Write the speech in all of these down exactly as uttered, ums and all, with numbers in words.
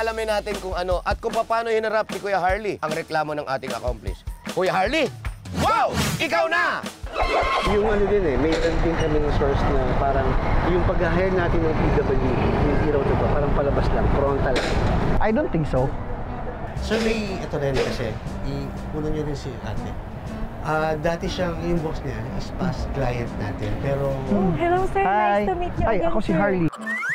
alamin natin kung ano at kung paano hinarap ni Kuya Harley ang reklamo ng ating accomplice. Kuya Harley, wow! Ikaw na! Yung ano din eh, mayroon din kaming source na parang yung pag-hire natin ng P W D, hindi raw ito ba, parang palabas lang, frontal. I don't think so. So may ito rin kasi, i-una nyo rin si ate. Ah, dati siyang, yung boss niya is past client natin, pero... Oh, hello sir, Hi. nice to meet you Hi, again, ako si sir. Harley.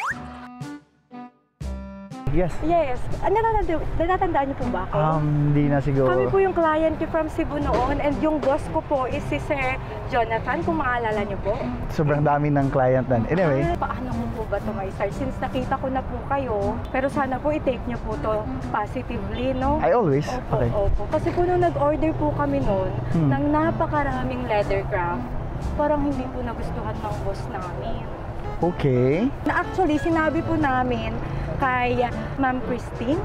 Yes. Yes. Ah, natatanda, natatandaan niyo po ba ako? Um, hindi na siguro. Kami po yung client niyo from Cebu noon and yung boss ko po is si Sir Jonathan, kung maalala niyo po. Sobrang dami ng client nan. Anyway. Ah, paano mo po ba ito may start? Since nakita ko na po kayo, pero sana po i-take niyo po to positively, no? I always. Opo, Okay. opo. Kasi po nung nag-order po kami noon Hmm. ng napakaraming leather craft, parang hindi po nagustuhan ng boss namin. Okay. Na actually, sinabi po namin kay Ma'am Christine.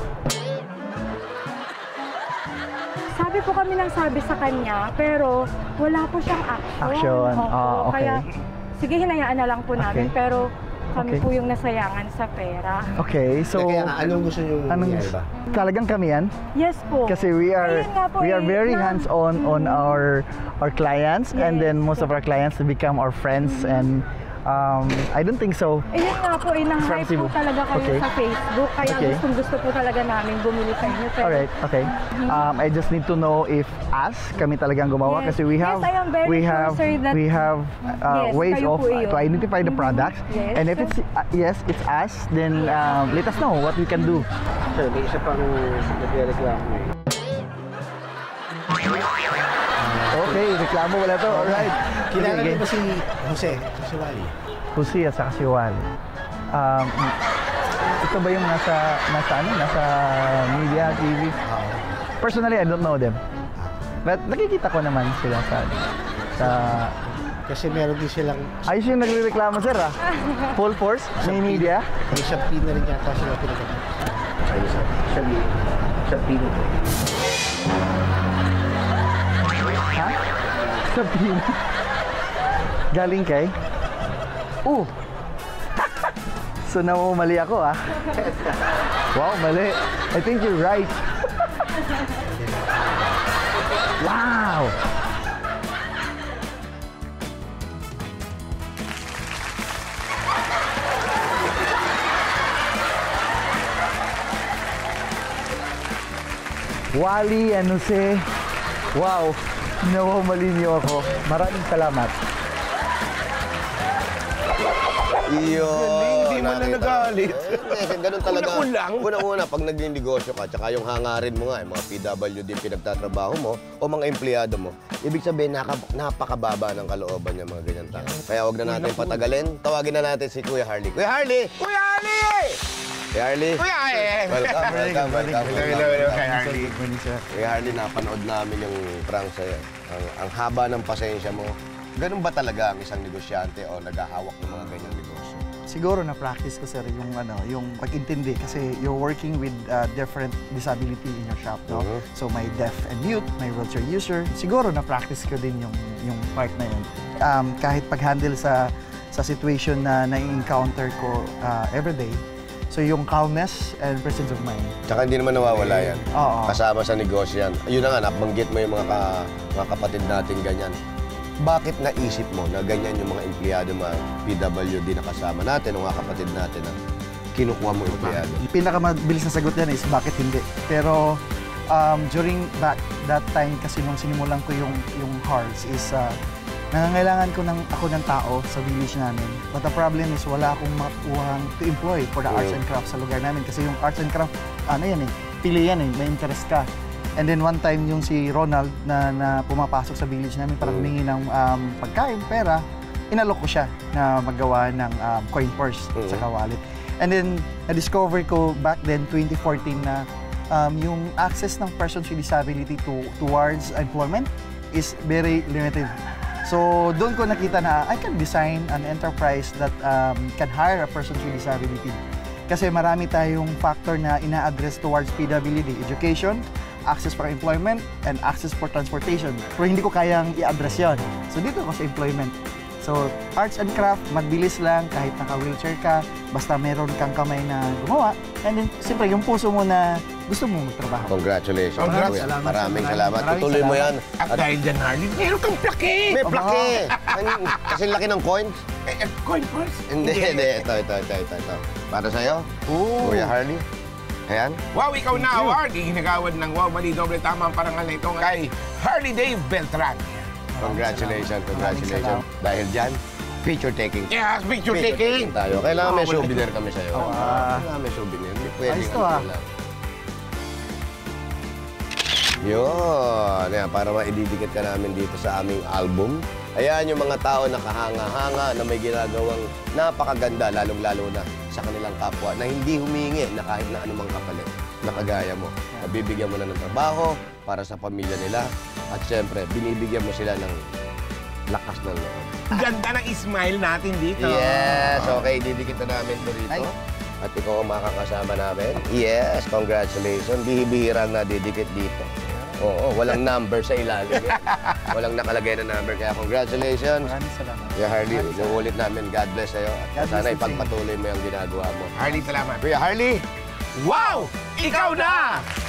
Sabi po kami ng sabi sa kanya, pero wala po siyang action. Action. Opo, Ah, okay. Kaya, sige, hinayaan na lang po namin, Okay. pero kami Okay. po yung nasayangan sa pera. Okay, so... Kaya nga, anong gusto nyo Anong, nangyari ba? talagang kami yan? Yes po. Kasi we are Ayun nga po we are eh, very na- hands-on on our our clients, and Yes. then most of our clients become our friends, and um, I don't think so. Eh, yun nga po, eh, From na-hype Cebu. po talaga kayo Okay. sa Facebook. Kaya Okay. gustong gusto po talaga namin bumili sa inyo. Pero, Alright, okay. Um, I just need to know if us, kami talagang gumawa, Yes. kasi we have Yes, I am very we sure, have sir, that- we have uh, Yes, ways kayo of po uh, yun. to identify the products, Yes. and if it's uh, yes, it's us, then um, let us know what we can do. Sir, may isa pang nagre-reklamo eh. Okay, reklamo wala to. Alright. Kilala Okay, niyo ba si Jose? Si Wally? Jose at saka si Wally. Um, ito ba yung nasa nasa ano, nasa media, T V? Oo. Personally, I don't know them. But nakikita ko naman sila sa sa Kasi meron din silang ayos yung nagrereklamo, sir, ah. Full force, may media. may Shopee na rin yata sila pinagkakita. Ayun sir. Shopee. Shopee na po. Ha? Sabihin. Galing kay? Uh! So namumali ako, ah. Wow, mali. I think you're right. Wow! Wally and Jose. Wow, nawamali niyo ako. Maraming salamat. Iyo, Hindi man na nagalit. Eh, ganun talaga. Una-ulang. Una-una, pag naging negosyo ka, tsaka yung hangarin mo nga, yung mga P W D pinagtatrabaho mo, o mga empleyado mo, ibig sabihin, naka, napakababa ng kalooban yung mga ganyan tao. Kaya huwag na natin patagalin. Tawagin na natin si Kuya Harley. Kuya Harley! Kuya Harley! Kuya Harley! Kuya Harley! Welcome, welcome, welcome. Hello, hello, hello, kay Harley. Kuya Harley, napanood namin yung prank sa'yo. Ang, ang haba ng pasensya mo. Ganun ba talaga ang isang negosyante o naghahawak ng mga ganyang negosyo? Siguro na practice ko, sir, yung ano, yung pag-intindi kasi you're working with uh, different disability in your shop, no? Mhm. So may deaf and mute, may wheelchair user. Siguro na practice ko din yung yung part na yun. Um, kahit pag-handle sa sa situation na na-encounter ko uh, everyday. So yung calmness and presence of mind. Tsaka hindi naman nawawala yan. Oo. Kasama sa negosyo yan. Ayun na nga, nabanggit mo yung mga, ka, mga kapatid natin ganyan. Bakit naisip mo na ganyan yung mga empleyado, mga P W D na kasama natin, o mga kapatid natin na kinukuha mo empleyado? Pinakamabilis na sagot yan is bakit hindi. Pero um, during back that time kasi nung sinimulan ko yung yung Hearts is uh, nangangailangan ko ng ako ng tao sa village namin. But the problem is wala akong makuhang to employ for the arts and crafts sa lugar namin kasi yung arts and crafts ano yan eh, pili yan eh, may interest ka. And then one time yung si Ronald na, na pumapasok sa village namin para humingi ng um, pagkain, pera, inalok ko siya na maggawa ng um, coin purse at saka wallet. And then na-discover ko back then, twenty fourteen, na um, yung access ng persons with disability to, towards employment is very limited. So doon ko nakita na I can design an enterprise that um, can hire a person with disability. Kasi marami tayong factor na ina-address towards P W D, education, access for employment, and access for transportation. Pero hindi ko kayang i-address yun. So dito ako sa employment. So, arts and craft, mabilis lang kahit naka-wheelchair ka, basta meron kang kamay na gumawa. And then, siyempre, yung puso mo na gusto mo magtrabaho. Congratulations, Congrats. Kuya. Salamat, Maraming maraming- salamat. maraming Tutuloy mo yan. salamat. At dahil dyan, Harley, meron kang plake. May plake. Ano- Kasi laki ng coins. Eh, eh, coin purse. Hindi, hindi. Ito, ito, ito, ito, ito. Para sa'yo, Oh. Kuya Harley. Ayan. Wow, ikaw na award. Iginagawad ng Wow Mali Doble Tama ang parangal na ito kay Harley Dave Beltran. Congratulations, congratulations. Maraming Dahil dyan, picture taking. Yes, picture taking. Tayo. Kailangan may Oh, wala. souvenir kami sa'yo. Oh, ah. Kailangan may souvenir. Hindi pwede. Ayos to, ah. Yun. Yan, para maididikit ka namin dito sa aming album. Ayan yung mga tao na kahanga-hanga na may ginagawang napakaganda, lalong-lalo na sa kanilang kapwa na hindi humingi na kahit na anumang kapalit na kagaya mo. Nabibigyan mo na ng trabaho para sa pamilya nila at syempre, binibigyan mo sila ng lakas ng loob. Ganda ng smile natin dito. Yes! Okay, didikit na namin ito rito. Ay. At ikaw ang makakasama namin. Yes, congratulations. Bihibihirang na didikit dito. Oo, walang number sa ilalim. Walang nakalagay na number. Kaya congratulations. Maraming salamat. Kuya Harley, Maraming salamat. inuulit namin. God bless sa'yo. At God bless sana you, ipagpatuloy mo yung ginagawa mo. Harley, salamat. Kuya Harley! Wow! Ikaw na!